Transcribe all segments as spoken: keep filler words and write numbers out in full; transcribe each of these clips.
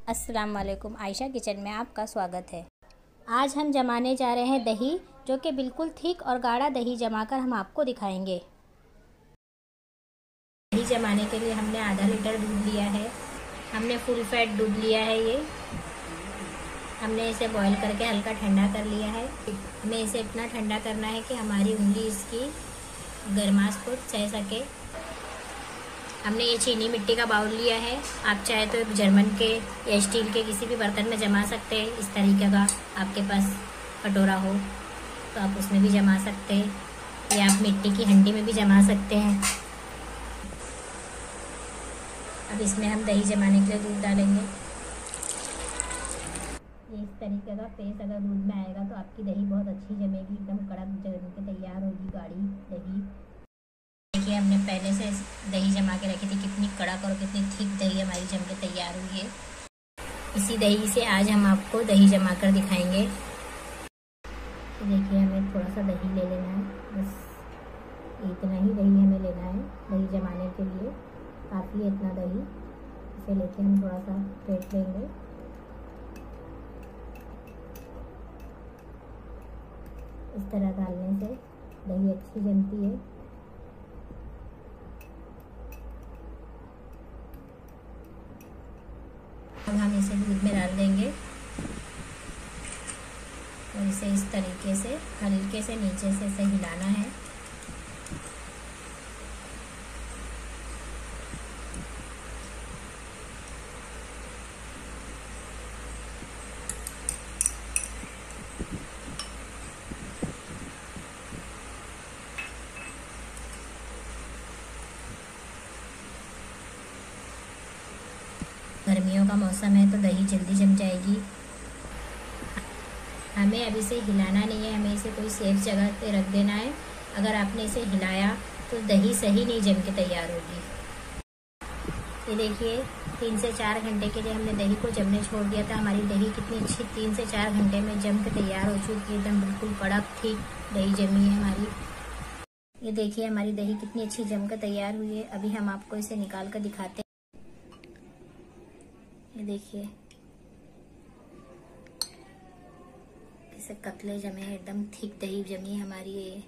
अस्सलाम वालेकुम, आयशा किचन में आपका स्वागत है। आज हम जमाने जा रहे हैं दही, जो कि बिल्कुल थिक और गाढ़ा दही जमाकर हम आपको दिखाएंगे। दही जमाने के लिए हमने आधा लीटर दूध लिया है। हमने फुल फैट दूध लिया है। ये हमने इसे बॉईल करके हल्का ठंडा कर लिया है। हमें इसे इतना ठंडा करना है कि हमारी उंगली इसकी गर्माश को सह सके। हमने ये चीनी मिट्टी का बाउल लिया है। आप चाहे तो जर्मन के या स्टील के किसी भी बर्तन में जमा सकते हैं। इस तरीके का आपके पास कटोरा हो तो आप उसमें भी जमा सकते हैं, या आप मिट्टी की हंडी में भी जमा सकते हैं। अब इसमें हम दही जमाने के लिए दूध डालेंगे। ये इस तरीके का पेस्ट अगर दूध में आएगा तो आपकी दही बहुत अच्छी जमेगी, एकदम कड़क जम के तैयार होगी गाढ़ी दही। देखिए, हमने पहले से दही जमा के रखी थी। कितनी कड़क और कितनी थिक दही हमारी जम के तैयार हुई है। इसी दही से आज हम आपको दही जमा कर दिखाएंगे। तो देखिए, हमें थोड़ा सा दही ले लेना है, बस इतना ही दही हमें लेना है दही जमाने के लिए। काफ़ी है इतना दही। इसे लेके हम थोड़ा सा फेंट लेंगे। इस तरह डालने से दही अच्छी जमती है। अब हम इसे दूध में डाल देंगे और इसे इस तरीके से हल्के से नीचे से इसे हिलाना है। गर्मियों का मौसम है तो दही जल्दी जम जाएगी। हमें अब इसे हिलाना नहीं है, हमें इसे कोई सेफ जगह पे रख देना है। अगर आपने इसे हिलाया तो दही सही नहीं जम के तैयार होगी। ये देखिए, तीन से चार घंटे के लिए हमने दही को जमने छोड़ दिया था। हमारी दही कितनी अच्छी तीन से चार घंटे में जम के तैयार हो चुकी है। एकदम बिल्कुल कड़क ठीक दही जमी है हमारी। ये देखिए, हमारी दही कितनी अच्छी जम कर तैयार हुई है। अभी हम आपको इसे निकाल कर दिखाते हैं। ये देखिए, कैसे कतले जमे हैं, एकदम थिक दही जमी है हमारी। ये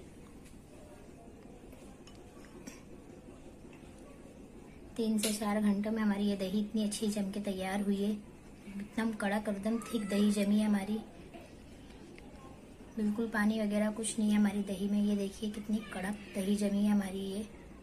तीन से चार घंटों में हमारी ये दही इतनी अच्छी जम के तैयार हुई है। एकदम कड़क और एकदम थिक दही जमी है हमारी। बिल्कुल पानी वगैरह कुछ नहीं है हमारी दही में। ये देखिए, कितनी कड़क दही जमी है हमारी। ये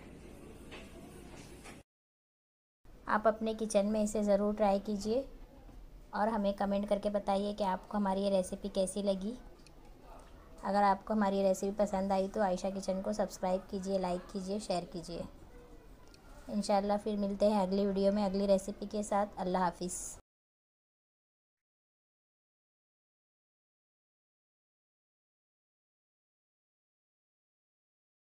आप अपने किचन में इसे ज़रूर ट्राई कीजिए और हमें कमेंट करके बताइए कि आपको हमारी ये रेसिपी कैसी लगी। अगर आपको हमारी रेसिपी पसंद आई तो आयशा किचन को सब्सक्राइब कीजिए, लाइक कीजिए, शेयर कीजिए। इंशाल्लाह फिर मिलते हैं अगली वीडियो में अगली रेसिपी के साथ। अल्लाह हाफिज़।